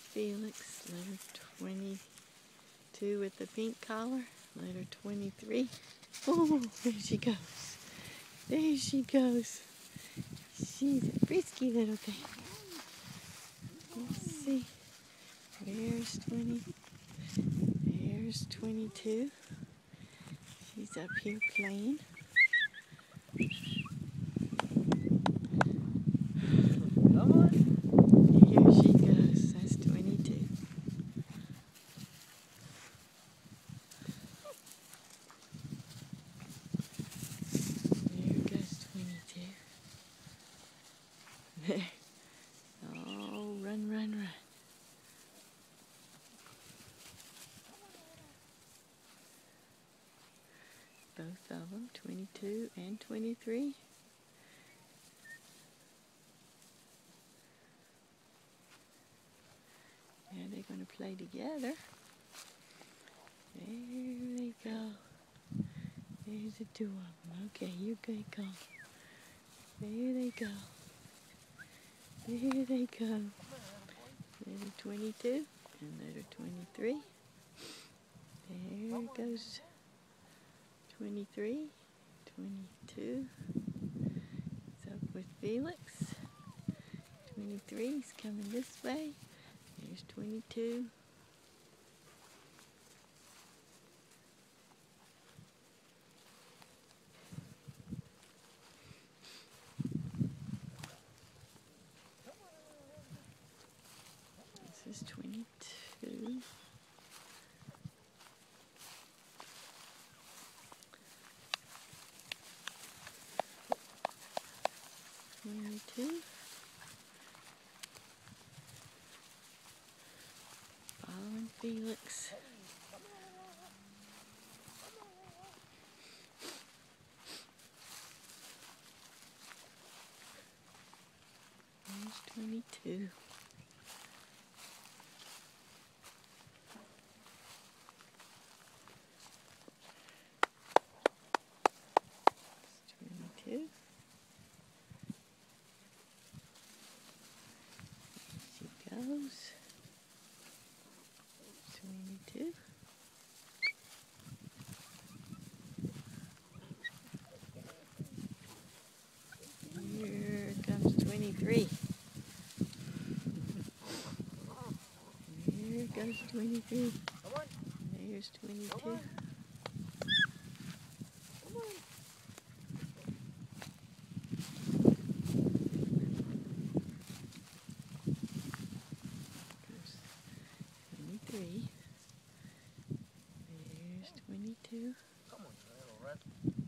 Felix, letter 22 with the pink collar, letter 23. Oh, there she goes. There she goes. She's a frisky little thing. Let's see. There's 20. There's 22. She's up here playing. Come on. Here she goes. That's 22. There goes 22. There. Oh, run, run, run. Both of them, 22 and 23. Now they're going to play together. There they go. There's the two of them. Okay, you can go. There they go. There they go. Letter 22 and letter 23. There goes 23, 22. It's up with Felix. 23 is coming this way. There's 22. This is 22. 22. Following Felix. There's 22. There's 22. Goes 22. Here comes 23. Here goes 23. There's 22. There's 22. Come on, little rat.